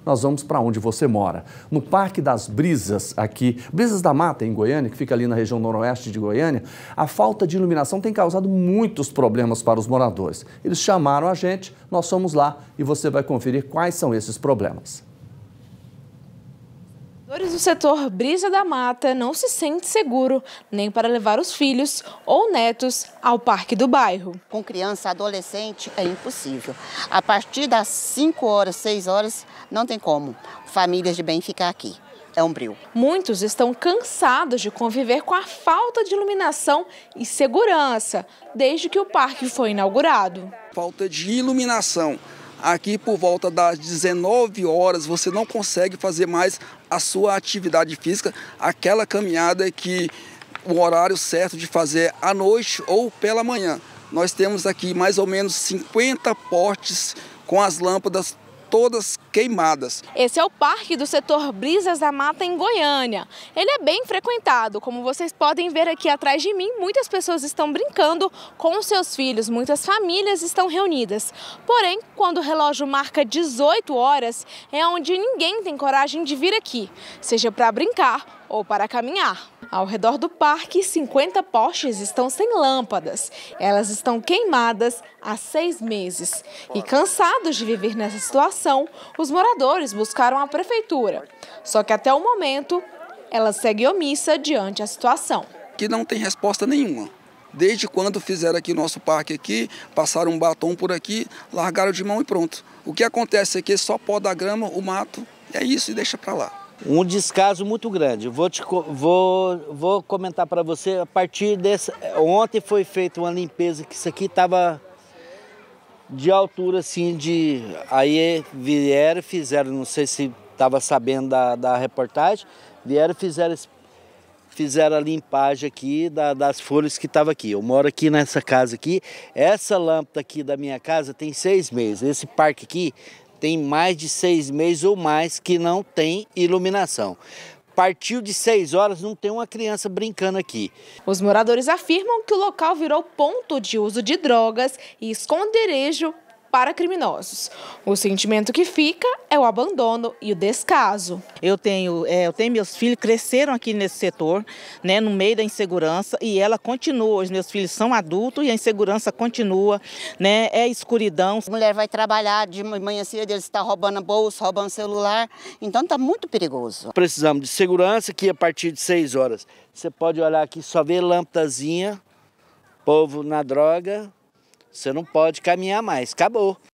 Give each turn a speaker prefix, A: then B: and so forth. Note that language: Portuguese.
A: nós vamos para onde você mora. No Parque das Brisas, aqui, Brisas da Mata, em Goiânia, que fica ali na região noroeste de Goiânia, a falta de iluminação tem causado muitos problemas para os moradores. Eles chamaram a gente, nós fomos lá e você vai conferir quais são esses problemas.
B: Moradores do setor Brisa da Mata não se sente seguro nem para levar os filhos ou netos ao parque do bairro.
C: Com criança, adolescente, é impossível. A partir das 5 horas, 6 horas, não tem como famílias de bem ficar aqui. É um breu.
B: Muitos estão cansados de conviver com a falta de iluminação e segurança desde que o parque foi inaugurado.
D: Falta de iluminação. Aqui por volta das 19 horas você não consegue fazer mais a sua atividade física, aquela caminhada que o horário certo de fazer à noite ou pela manhã. Nós temos aqui mais ou menos 50 postes com as lâmpadas todas queimadas.
B: Esse é o parque do setor Brisas da Mata em Goiânia. Ele é bem frequentado, como vocês podem ver aqui atrás de mim, muitas pessoas estão brincando com seus filhos, muitas famílias estão reunidas. Porém, quando o relógio marca 18 horas, é onde ninguém tem coragem de vir aqui, seja para brincar ou para caminhar. Ao redor do parque, 50 postes estão sem lâmpadas. Elas estão queimadas há 6 meses. E cansados de viver nessa situação, os moradores buscaram a prefeitura. Só que até o momento, ela segue omissa diante da situação.
D: Que não tem resposta nenhuma. Desde quando fizeram aqui nosso parque aqui, passaram um batom por aqui, largaram de mão e pronto. O que acontece aqui é só pó da grama, o mato, é isso e deixa para lá.
E: Um descaso muito grande. Vou comentar para você, a partir desse... Ontem foi feita uma limpeza, que isso aqui estava de altura assim de... Aí vieram, fizeram, não sei se estava sabendo da reportagem, vieram e fizeram a limpagem aqui das folhas que estavam aqui. Eu moro aqui nessa casa aqui, essa lâmpada aqui da minha casa tem 6 meses, esse parque aqui tem mais de 6 meses ou mais que não tem iluminação. Partiu de 6 horas, não tem uma criança brincando aqui.
B: Os moradores afirmam que o local virou ponto de uso de drogas e esconderijo para criminosos. O sentimento que fica é o abandono e o descaso.
F: Eu tenho meus filhos cresceram aqui nesse setor, né, no meio da insegurança, e ela continua. Os meus filhos são adultos e a insegurança continua, né, é escuridão.
C: A mulher vai trabalhar de manhã cedo, eles estão roubando a bolsa, roubando celular, então está muito perigoso.
E: Precisamos de segurança, que a partir de 6 horas você pode olhar aqui, só ver lâmpadazinha, povo na droga. Você não pode caminhar mais, acabou.